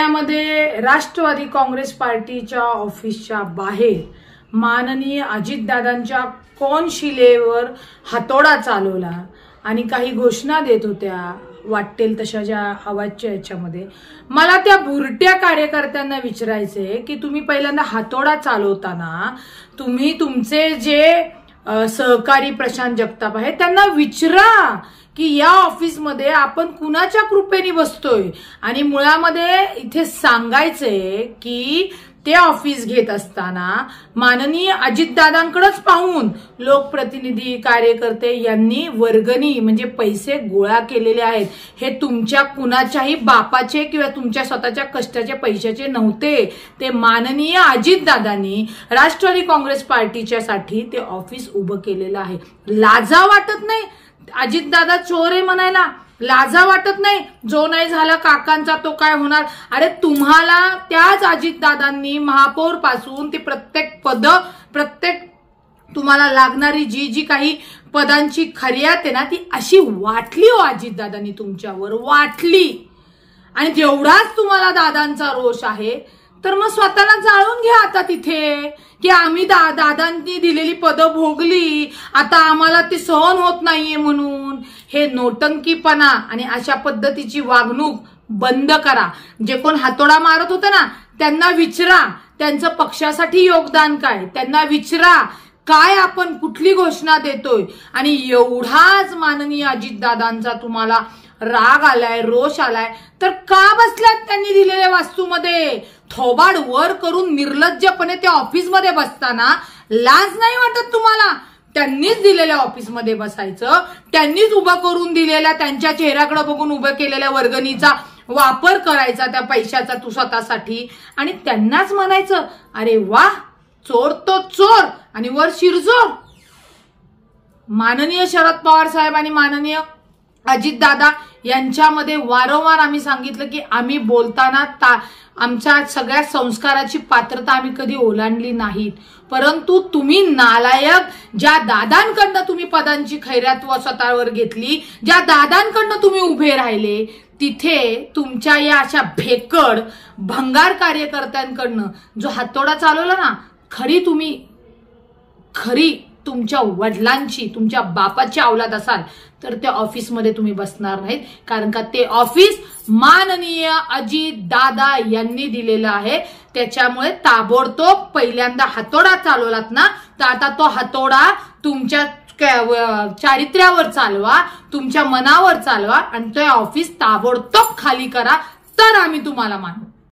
पुण्यामध्ये राष्ट्रवादी काँग्रेस पार्टीच्या ऑफिसच्या बाहेर माननीय अजितदादांच्या कोनशिलेवर हातोडा चालवला आणि काही घोषणा देत होत्या वाटेल तशा ज्या आवाजच्या याच्यामध्ये. मला त्या भुरट्या कार्यकर्त्यांना विचारायचे की तुम्ही पहिल्यांदा हातोडा चालवताना तुम्ही तुमचे जे सहकारी प्रशांत जगताप आहे त्यांना विचारा की या ऑफिसमध्ये आपण कुणाच्या कृपेने बसतोय. आणि मुळामध्ये इथे सांगायचंय की ते ऑफिस घेत असताना माननीय अजितदादांकडेच पाहून लोकप्रतिनिधी कार्यकर्ते यांनी वर्गणी म्हणजे पैसे गोळा केलेले आहेत. हे तुमच्या कुणाच्याही बापाचे किंवा तुमच्या स्वतःच्या कष्टाचे पैशाचे नव्हते. ते माननीय अजितदादांनी राष्ट्रवादी काँग्रेस पार्टीच्या साठी ते ऑफिस उभं केलेलं आहे. लाजा वाटत नाही अजितदादा चोर आहे म्हणायला? लाजा वाटत नाही? जो नाही झाला काकांचा तो काय होणार? अरे तुम्हाला त्याच अजितदादांनी महापौर पासून ते प्रत्येक पद प्रत्येक तुम्हाला लागणारी जी जी काही पदांची खर्यात आहे ना ती अशी वाटली हो अजितदादांनी तुमच्यावर वाटली. आणि जेवढाच तुम्हाला दादांचा रोष आहे तर मग स्वतःला जाळून घ्या आता तिथे की आम्ही दादांनी दिलेली पदं भोगली आता आम्हाला ती सहन होत नाहीये म्हणून. हे नोटंकीपणा आणि अशा पद्धतीची वागणूक बंद करा. जे कोण हातोडा मारत होते ना त्यांना विचारा त्यांचं पक्षासाठी योगदान काय, त्यांना विचारा काय आपण कुठली घोषणा देतोय. आणि एवढाच माननीय अजितदादांचा तुम्हाला राग आलाय रोष आलाय तर का बसल्यात त्यांनी दिलेल्या वास्तूमध्ये? थोबाड वर करून निर्लज्जपणे त्या ऑफिसमध्ये बसताना लाज नाही वाटत तुम्हाला? त्यांनीच दिलेल्या ऑफिसमध्ये बसायचं, त्यांनीच उभं करून दिलेल्या त्यांच्या चेहऱ्याकडे बघून उभं केलेल्या वर्गणीचा वापर करायचा त्या पैशाचा तू स्वतःसाठी आणि त्यांनाच म्हणायचं अरे वा चोर तो चोर आणि वर शिरजोर. माननीय शरद पवार साहेब आणि माननीय अजितदादा यांच्यामध्ये वारंवार आम्ही सांगितलं की आम्ही बोलताना आमच्या सगळ्या संस्काराची पात्रता आम्ही कधी ओलांडली नाहीत. परंतु तुम्ही नालायक ज्या दादांकडनं तुम्ही पदांची खैरात स्वतःवर घेतली, ज्या दादांकडनं तुम्ही उभे राहिले तिथे तुमच्या या अशा भेकड भंगार कार्यकर्त्यांकडनं जो हातोडा चालवला ना खरी तुमच्या वडिलांची तुमच्या बापाची औलाद असाल तर त्या ऑफिसमध्ये तुम्ही बसणार नाहीत. कारण का ते ऑफिस माननीय अजितदादा यांनी दिलेलं आहे. त्याच्यामुळे ताबडतोब पहिल्यांदा हातोडा चालवलात ना तर आता तो हातोडा तुमच्या चारित्र्यावर चालवा, तुमच्या मनावर चालवा आणि ते ऑफिस ताबडतोब खाली करा तर आम्ही तुम्हाला मानू.